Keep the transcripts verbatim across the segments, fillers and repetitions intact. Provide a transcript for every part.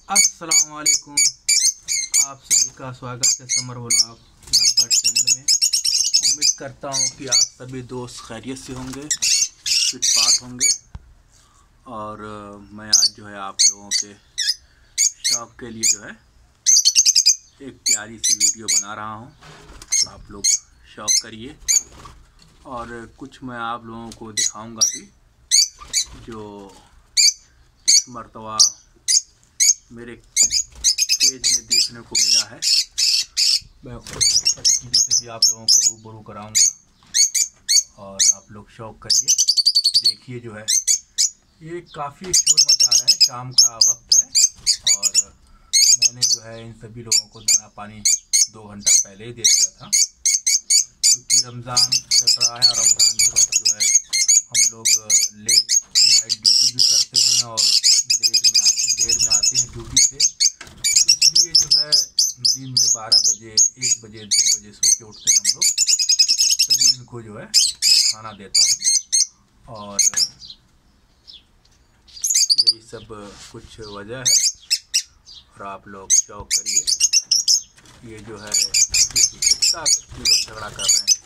अस्सलाम वालेकुम, आप सभी का स्वागत है समर व्लॉग लब्बर चैनल में। उम्मीद करता हूँ कि आप सभी दोस्त खैरियत से होंगे, फिट फाट होंगे। और मैं आज जो है आप लोगों के शौक़ के लिए जो है एक प्यारी सी वीडियो बना रहा हूँ। आप लोग शौक़ करिए और कुछ मैं आप लोगों को दिखाऊंगा भी जो इस मर्तबा मेरे पेज में देखने को मिला है। मैं उस चीज़ों से भी आप लोगों को रूबरू कराऊंगा और आप लोग शौक़ करिए। देखिए जो है ये काफ़ी शोर मचा रहा है, शाम का वक्त है और मैंने जो है इन सभी लोगों को दाना पानी दो घंटा पहले ही दे दिया था, क्योंकि रमज़ान चल रहा है और रमज़ान के वक्त जो है हम लोग लेट नाइट ड्यूटी भी करते हैं और देर में देर में आते हैं ड्यूटी से। इसलिए जो है दिन में बारह बजे एक बजे दो बजे सो के उठते हैं हम लोग, तभी इनको जो है मैं खाना देता हूँ और यही सब कुछ वजह है। और आप लोग शौक़ करिए। ये जो है कुत्ता ये लोग झगड़ा कर रहे हैं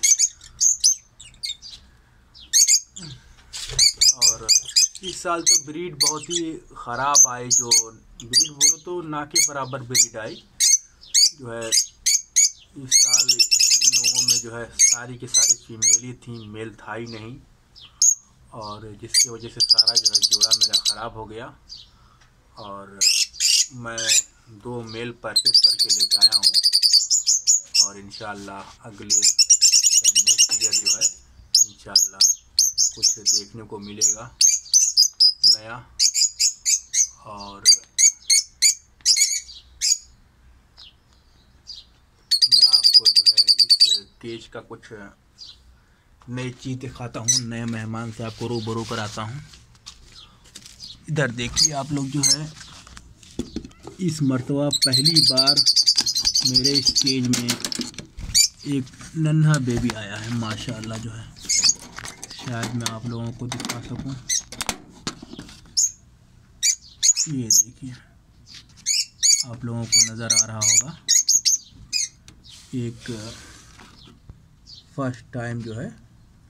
और इस साल तो ब्रीड बहुत ही ख़राब आई। जो ब्रीड बोलो तो ना के बराबर ब्रीड आई जो है इस साल। इन लोगों में जो है सारी की सारी फीमेल ही थी, मेल था ही नहीं, और जिसकी वजह से सारा जो है जोड़ा मेरा ख़राब हो गया। और मैं दो मेल परचेस करके लेके आया हूँ और इंशाअल्लाह अगले नेक्स्ट ईयर जो है इंशाअल्लाह कुछ देखने को मिलेगा नया। और मैं आपको जो है इस केज का कुछ नई चीज़ दिखाता हूँ, नए मेहमान से आपको रूबरू कराता हूँ। इधर देखिए आप लोग जो है इस मर्तबा पहली बार मेरे इस केज में एक नन्हा बेबी आया है माशाअल्लाह। जो है शायद मैं आप लोगों को दिखा सकूं। ये देखिए आप लोगों को नज़र आ रहा होगा। एक फर्स्ट टाइम जो है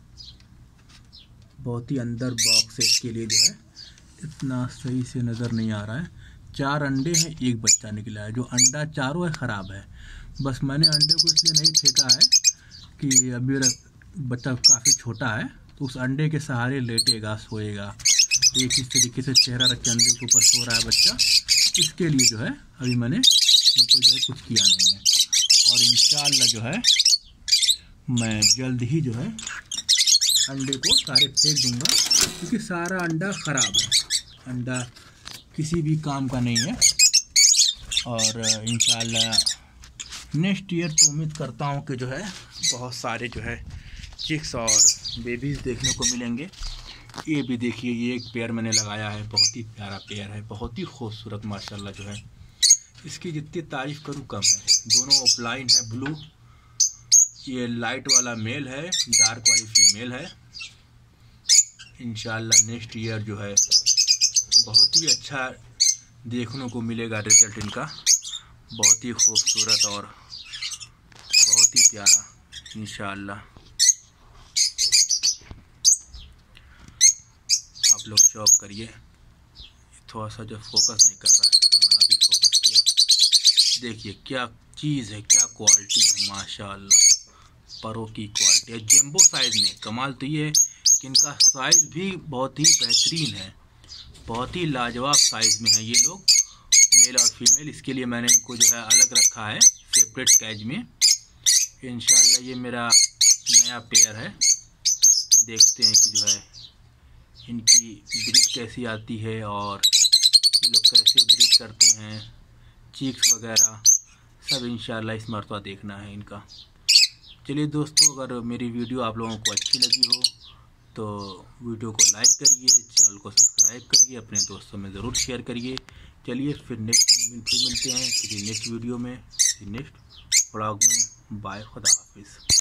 बहुत ही अंदर बॉक्स है, इसके लिए जो है इतना सही से नज़र नहीं आ रहा है। चार अंडे हैं, एक बच्चा निकला है। जो अंडा चारों है ख़राब है। बस मैंने अंडे को इसलिए नहीं फेंका है कि अभी बच्चा काफ़ी छोटा है, तो उस अंडे के सहारे लेटेगा, सोएगा। एक इस तरीके से चेहरा रख के अंडे के ऊपर सो रहा है बच्चा, इसके लिए जो है अभी मैंने इनको जो है कुछ किया नहीं है। और इंशाअल्लाह जो है मैं जल्द ही जो है अंडे को सारे फेंक दूंगा, क्योंकि सारा अंडा ख़राब है। अंडा किसी भी काम का नहीं है। और इंशाअल्लाह नेक्स्ट ईयर तो उम्मीद करता हूँ कि जो है बहुत सारे जो है चिक्स और बेबीज़ देखने को मिलेंगे। ये भी देखिए, ये एक पेयर मैंने लगाया है, बहुत ही प्यारा पेयर है, बहुत ही खूबसूरत माशाल्लाह। जो है इसकी जितनी तारीफ़ करूँ कम है। दोनों ऑफलाइन है, ब्लू। ये लाइट वाला मेल है, डार्क वाली फीमेल है। इंशाअल्लाह नेक्स्ट ईयर जो है बहुत ही अच्छा देखने को मिलेगा रिजल्ट इनका, बहुत ही खूबसूरत और बहुत ही प्यारा इंशाअल्लाह। आप लोग शौक़ करिए। थोड़ा सा जो फोकस नहीं कर रहा है, हाँ अभी फोकस किया। देखिए क्या चीज़ है, क्या क्वालिटी है माशाअल्लाह, परों की क्वालिटी है। जंबो साइज़ में कमाल तो ये है कि इनका साइज़ भी बहुत ही बेहतरीन है, बहुत ही लाजवाब साइज़ में है ये लोग, मेल और फीमेल। इसके लिए मैंने इनको जो है अलग रखा है सेपरेट कैज में। इंशाअल्लाह ये मेरा नया पेयर है। देखते हैं कि जो है इनकी ब्रीड कैसी आती है और ये लोग कैसे ब्रीड करते हैं, चीक्स वगैरह सब इंशाअल्लाह इस मर्तबा देखना है इनका। चलिए दोस्तों, अगर मेरी वीडियो आप लोगों को अच्छी लगी हो तो वीडियो को लाइक करिए, चैनल को सब्सक्राइब करिए, अपने दोस्तों में ज़रूर शेयर करिए। चलिए फिर नेक्स्ट फिर मिलते हैं किसी नेक्स्ट वीडियो में, किसी नेक्स्ट व्लॉग में। बाय, खुदा हाफिज़।